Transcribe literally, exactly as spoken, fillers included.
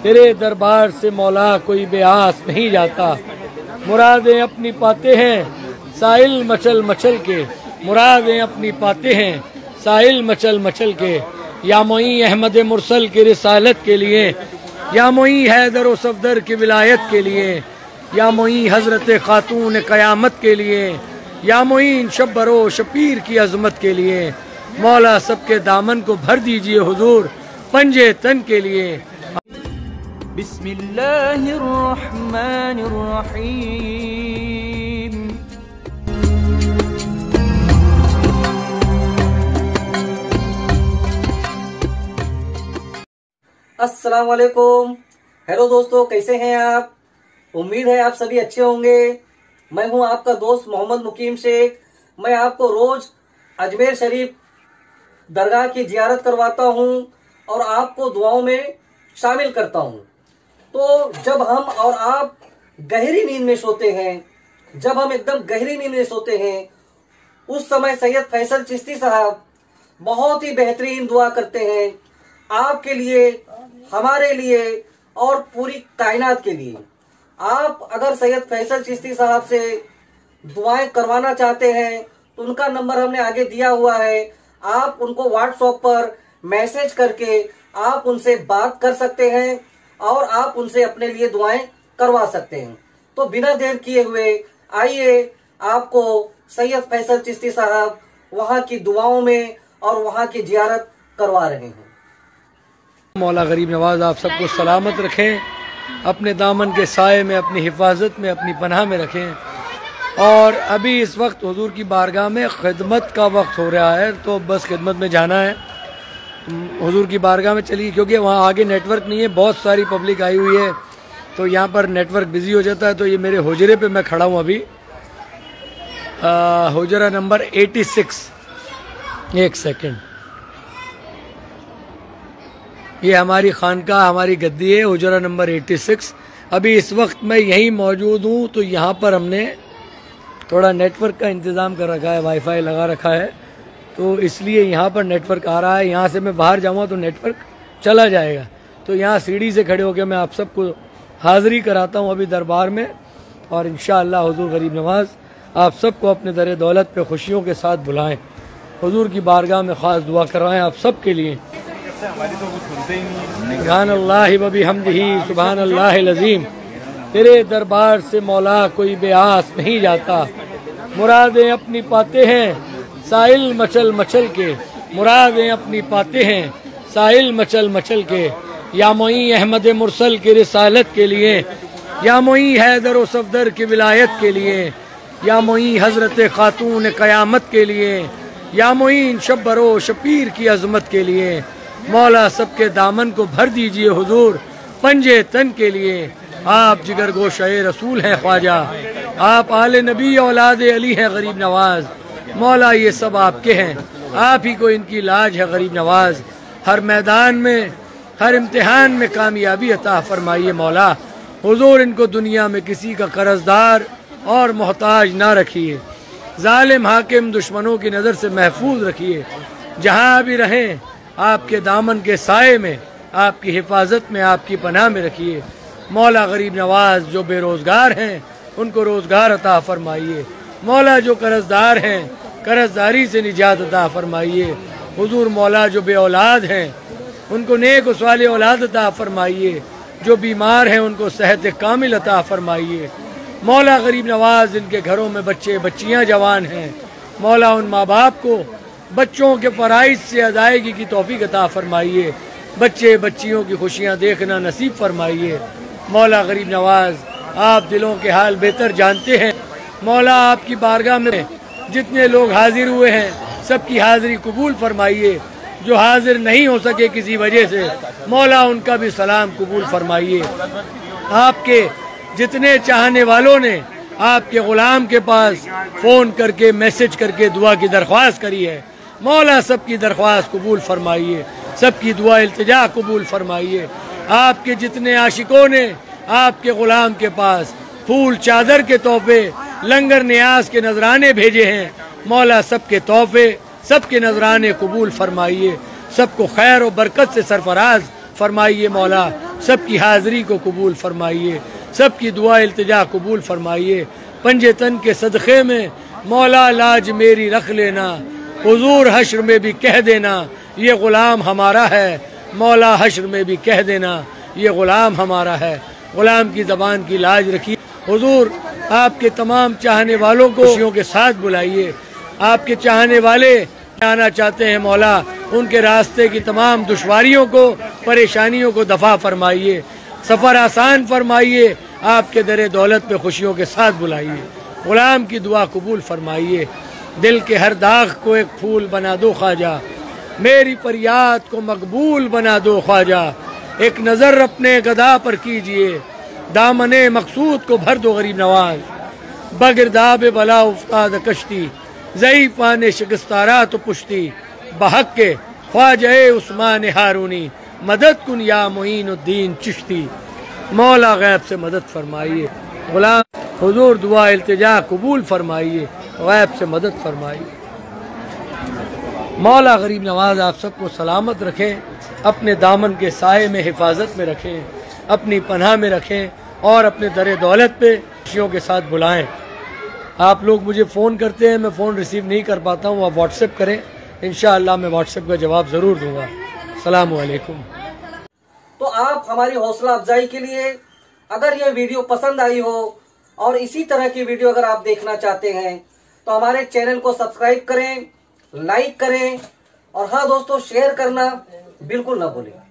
तेरे दरबार से मौला कोई बेआस नहीं जाता। मुरादें अपनी पाते हैं साहिल मचल मचल के, मुरादें अपनी पाते हैं साहिल मचल मचल के। या मोई अहमद मुरसल की रिसालत के लिए, या मोई हैदर व सफदर की विलायत के लिए, या मोई हजरत खातून क़यामत के लिए, या मोईन शब्बरो शबीर की अजमत के लिए। मौला सबके दामन को भर दीजिए हुजूर पंजे तन के लिए। बिस्मिल्लाहिर्रहमानिर्रहीम। अस्सलाम वालेकुम। हेलो दोस्तों, कैसे हैं आप? उम्मीद है आप सभी अच्छे होंगे। मैं हूं आपका दोस्त मोहम्मद मुकीम शेख। मैं आपको रोज अजमेर शरीफ दरगाह की जियारत करवाता हूं और आपको दुआओं में शामिल करता हूं। तो जब हम और आप गहरी नींद में सोते हैं, जब हम एकदम गहरी नींद में सोते हैं, उस समय सैयद फैसल चिश्ती साहब बहुत ही बेहतरीन दुआ करते हैं आपके लिए, हमारे लिए और पूरी कायनात के लिए। आप अगर सैयद फैसल चिश्ती साहब से दुआएं करवाना चाहते हैं तो उनका नंबर हमने आगे दिया हुआ है। आप उनको व्हाट्सएप पर मैसेज करके आप उनसे बात कर सकते हैं और आप उनसे अपने लिए दुआएं करवा सकते हैं। तो बिना देर किए हुए आइए आपको सैयद फैसल चिश्ती साहब वहां की दुआओं में और वहां की जियारत करवा रहे हैं। मौला गरीब नवाज आप सबको सलामत रखें, अपने दामन के साए में, अपनी हिफाजत में, अपनी पनाह में रखें। और अभी इस वक्त हुजूर की बारगाह में खिदमत का वक्त हो रहा है, तो बस खिदमत में जाना है। हुजूर की बारगाह में चलिए, क्योंकि वहाँ आगे नेटवर्क नहीं है, बहुत सारी पब्लिक आई हुई है, तो यहाँ पर नेटवर्क बिजी हो जाता है। तो ये मेरे हुजरे पे मैं खड़ा हूँ अभी, हुजरा नंबर छियासी। एक सेकंड, ये हमारी खानका, हमारी गद्दी है, हुजरा नंबर छियासी। अभी इस वक्त मैं यहीं मौजूद हूँ। तो यहाँ पर हमने थोड़ा नेटवर्क का इंतज़ाम कर रखा है, वाईफाई लगा रखा है, तो इसलिए यहाँ पर नेटवर्क आ रहा है। यहाँ से मैं बाहर जाऊँगा तो नेटवर्क चला जाएगा। तो यहाँ सीढ़ी से खड़े होकर मैं आप सबको हाज़िरी कराता हूँ अभी दरबार में, और इंशाअल्लाह हुजूर गरीब नवाज आप सबको अपने दर दौलत पे खुशियों के साथ बुलाएं। हुजूर की बारगाह में ख़ास दुआ करवाएं आप सब के लिए। सुभान अल्लाह व बिहम्दिही सुभान अल्लाहिल अज़ीम। तेरे दरबार से मौला कोई बेआस नहीं जाता। मुरादें अपनी पाते हैं साहिल मचल मचल के, मुरादें अपनी पाते हैं साहिल मचल मचल के। या मोई अहमद मुरसल की रिसालत के लिए, या मोई हैदर व सफदर की विलायत के लिए, या मोई हजरत खातून क़यामत के लिए, या मोईन शब्बरो शबीर की अजमत के लिए। मौला सबके दामन को भर दीजिए हुजूर पंजे तन के लिए। आप जिगर गोशे रसूल हैं ख्वाजा, आप आले नबी औलाद अली हैं गरीब नवाज। मौला ये सब आपके हैं, आप ही को इनकी लाज है गरीब नवाज। हर मैदान में, हर इम्तिहान में कामयाबी अता फरमाइए मौला। हुजूर इनको दुनिया में किसी का कर्जदार और मोहताज ना रखिए। जालिम हाकिम दुश्मनों की नज़र से महफूज रखिए। जहाँ भी रहें आपके दामन के साए में, आपकी हिफाजत में, आपकी पनाह में रखिए। मौला गरीब नवाज जो बेरोज़गार हैं उनको रोज़गार अता फरमाइए। मौला जो कर्जदार हैं कर्जदारी से निजात अता फरमाइए। हुजूर मौला जो बे औलाद हैं उनको नेक उसवाले औलाद अता फरमाइए। जो बीमार हैं उनको सेहत कामिल अता फरमाइए। मौला गरीब नवाज जिनके घरों में बच्चे बच्चियां जवान हैं, मौला उन माँ बाप को बच्चों के फ़राइज़ से अदायगी की तौफीक अता फरमाइए। बच्चे बच्चियों की खुशियाँ देखना नसीब फरमाइए। मौला गरीब नवाज आप दिलों के हाल बेहतर जानते हैं। मौला आपकी बारगाह में जितने लोग हाजिर हुए हैं सबकी हाजिरी कबूल फरमाइए। जो हाजिर नहीं हो सके किसी वजह से, मौला उनका भी सलाम कबूल फरमाइए। आपके जितने चाहने वालों ने आपके ग़ुलाम के पास फ़ोन करके मैसेज करके दुआ की दरख्वास्त करी है, मौला सबकी दरख्वास्त कबूल फरमाइए, सबकी दुआ इल्तिजा कबूल फरमाइए। आपके जितने आशिकों ने आपके ग़ुलाम के पास फूल चादर के तोहफे, लंगर न्याज के नजराने भेजे हैं, मौला सबके तोहफे, सबके नजराने कबूल फरमाइए। सबको खैर और बरकत से सरफराज फरमाइए मौला। सबकी हाजिरी को कबूल फरमाइए, सबकी दुआ इल्तिजा कबूल फरमाइए। पंजे तन के सदक़े में मौला लाज मेरी रख लेना, हुजूर हश्र में भी कह देना ये ग़ुलाम हमारा है, मौला हश्र में भी कह देना ये ग़ुलाम हमारा है। ग़ुलाम की ज़बान की लाज रखिए। हुजूर आपके तमाम चाहने वालों को खुशियों के साथ बुलाइए। आपके चाहने वाले आना चाहते हैं मौला, उनके रास्ते की तमाम दुश्वारियों को, परेशानियों को दफ़ा फरमाइए, सफ़र आसान फरमाइए। आपके दरे दौलत पे खुशियों के साथ बुलाइए। ग़ुलाम की दुआ कबूल फरमाइए। दिल के हर दाग को एक फूल बना दो ख्वाजा, मेरी फरियाद को मकबूल बना दो ख्वाजा। एक नज़र अपने गदा पर कीजिए, दामने मकसूद को भर दो गरीब नवाज। बगिरदाब बला उफ्ताद कश्ती, ज़ईफ़ा ने शिकस्तारा तो पुश्ती। बहक के ख्वाजा उस्मान हारूनी, मदद कुन या मोइनुद्दीन चिश्ती। मौला गैब से मदद फरमाइए। ग़ुलाम हुजूर दुआ इल्तिजा कबूल फरमाइए, गैब से मदद फरमाइए। मौला गरीब नवाज आप सबको सलामत रखें, अपने दामन के साए में हिफाजत में रखें, अपनी पनाह में रखें और अपने दरे दौलत पे खुशियों के साथ बुलाएं। आप लोग मुझे फ़ोन करते हैं, मैं फ़ोन रिसीव नहीं कर पाता हूँ, आप व्हाट्सएप करें, इंशाअल्लाह मैं व्हाट्सएप का जवाब ज़रूर दूँगा। अस्सलामु अलैकुम। तो आप हमारी हौसला अफजाई के लिए अगर ये वीडियो पसंद आई हो और इसी तरह की वीडियो अगर आप देखना चाहते हैं तो हमारे चैनल को सब्सक्राइब करें, लाइक करें और हाँ दोस्तों शेयर करना बिल्कुल ना भूलें।